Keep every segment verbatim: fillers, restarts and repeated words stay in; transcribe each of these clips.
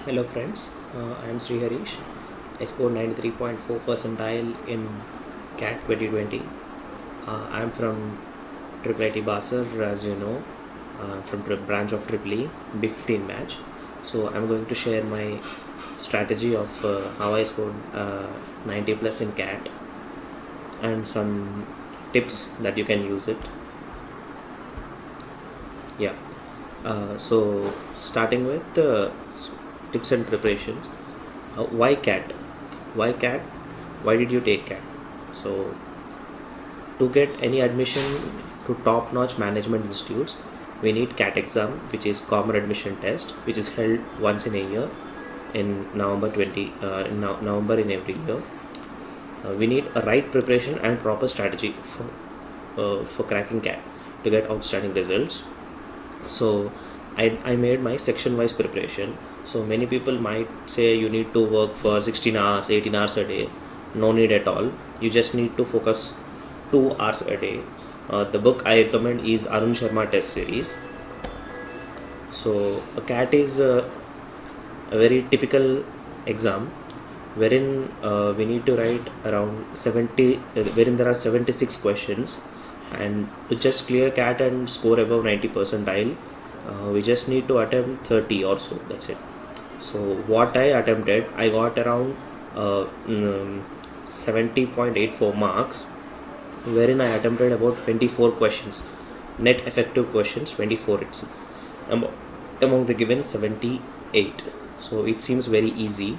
Hello friends, uh, I am Sri Harish. I scored ninety-three point four percentile in C A T twenty twenty. Uh, I am from Triple I T Basar, as you know, uh, from the branch of Triple E, B fifteen batch. So I am going to share my strategy of uh, how I scored uh, ninety plus in C A T and some tips that you can use it. Yeah. Uh, so starting with uh, tips and preparations. Uh, why C A T? Why C A T? Why did you take C A T? So to get any admission to top-notch management institutes, we need C A T exam, which is Common Admission Test, which is held once in a year in November twenty. Uh, in no November in every year. Uh, we need a right preparation and proper strategy for uh, for cracking C A T to get outstanding results. So I, I made my section wise preparation. So many people might say you need to work for sixteen hours, eighteen hours a day. No need at all. You just need to focus two hours a day. Uh, the book I recommend is Arun Sharma Test Series. So a C A T is a, a very typical exam wherein uh, we need to write around seventy, uh, wherein there are seventy-six questions, and to just clear C A T and score above ninety percentile, uh, we just need to attempt thirty or so. That's it. So what I attempted, I got around uh, um, seventy point eight four marks, wherein I attempted about twenty-four questions, net effective questions twenty-four itself, among, among the given seventy-eight. So it seems very easy.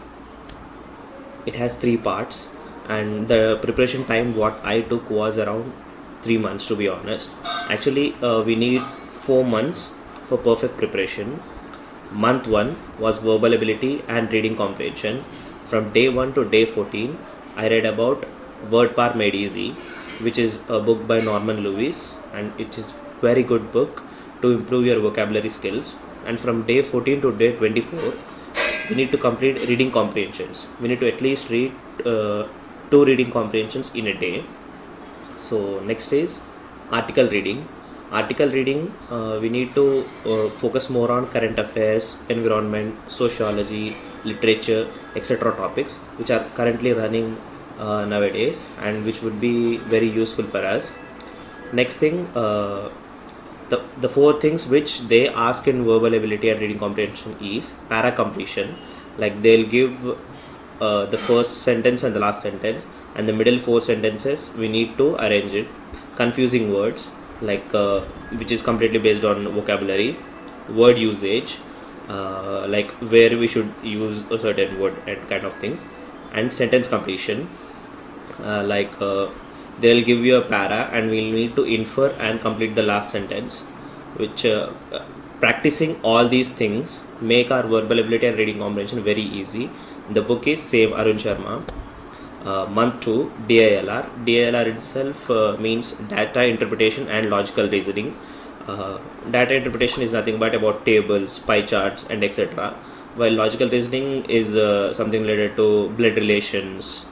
It has three parts, and the preparation time what I took was around three months, to be honest. Actually, uh, we need four months for perfect preparation. Month one was verbal ability and reading comprehension. From day one to day fourteen, I read about Word Power Made Easy, which is a book by Norman Lewis, and it is very good book to improve your vocabulary skills. And from day fourteen to day twenty-four, we need to complete reading comprehensions. We need to at least read uh, two reading comprehensions in a day. So next is article reading. Article reading, uh, we need to uh, focus more on current affairs, environment, sociology, literature, et cetera topics which are currently running uh, nowadays and which would be very useful for us. Next thing, uh, the, the four things which they ask in verbal ability and reading comprehension is para completion. Like they'll give uh, the first sentence and the last sentence, and the middle four sentences we need to arrange it. Confusing words, like uh, which is completely based on vocabulary. Word usage, uh, like where we should use a certain word and kind of thing. And sentence completion, uh, like uh, they'll give you a para and we'll need to infer and complete the last sentence, which uh, practicing all these things make our verbal ability and reading comprehension very easy. The book is same Arun Sharma. Uh, month two, D I L R. D I L R itself uh, means data interpretation and logical reasoning. Uh, data interpretation is nothing but about tables, pie charts, and et cetera. While logical reasoning is uh, something related to blood relations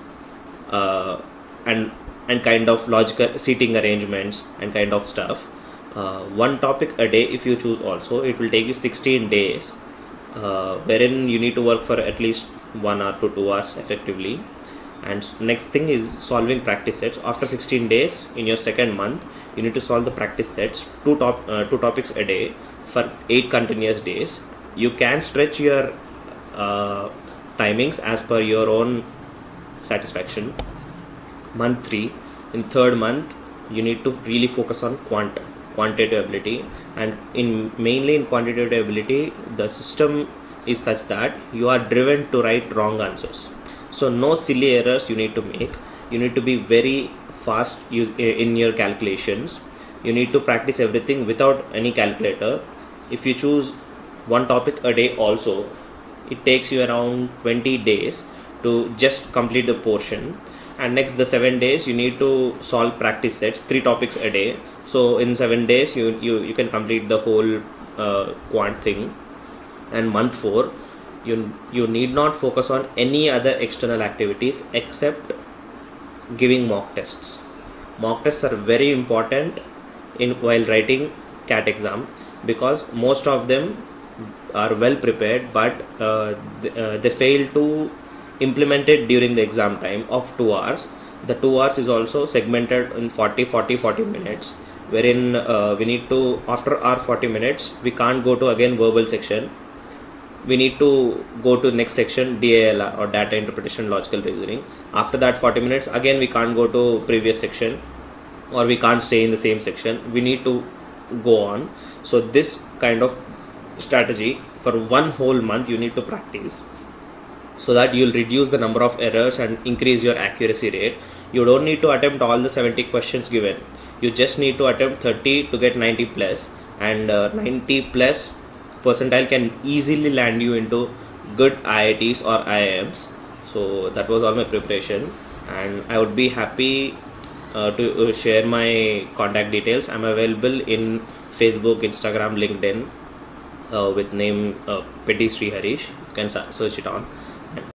uh, and and kind of logical seating arrangements and kind of stuff. Uh, one topic a day if you choose also, it will take you sixteen days, uh, wherein you need to work for at least one hour to two hours effectively. And next thing is solving practice sets. After sixteen days in your second month, you need to solve the practice sets, two top uh, two topics a day for eight continuous days. You can stretch your uh, timings as per your own satisfaction. Month three, in third month, you need to really focus on quant quantitative ability, and in mainly in quantitative ability, the system is such that you are driven to write wrong answers. So no silly errors you need to make. You need to be very fast in your calculations. You need to practice everything without any calculator. If you choose one topic a day also, it takes you around twenty days to just complete the portion. And next, the seven days you need to solve practice sets, three topics a day. So in seven days you you, you can complete the whole uh, quant thing. And month four, you you need not focus on any other external activities except giving mock tests. Mock tests are very important in while writing C A T exam, because most of them are well prepared, but uh, th- uh, they fail to implement it during the exam time of two hours. The two hours is also segmented in forty forty forty minutes, wherein uh, we need to, after our forty minutes, we can't go to again verbal section. We need to go to next section, D A L R, or data interpretation logical reasoning. After that forty minutes, again we can't go to previous section, or we can't stay in the same section. We need to go on. So this kind of strategy for one whole month you need to practice, so that you'll reduce the number of errors and increase your accuracy rate. You don't need to attempt all the seventy questions given. You just need to attempt thirty to get ninety plus, and uh, ninety plus percentile can easily land you into good I I Ts or I I Ms. So that was all my preparation, and I would be happy uh, to uh, share my contact details. I'm available in Facebook, Instagram, LinkedIn, uh, with name uh, Petty Sri Harish. You can search it on.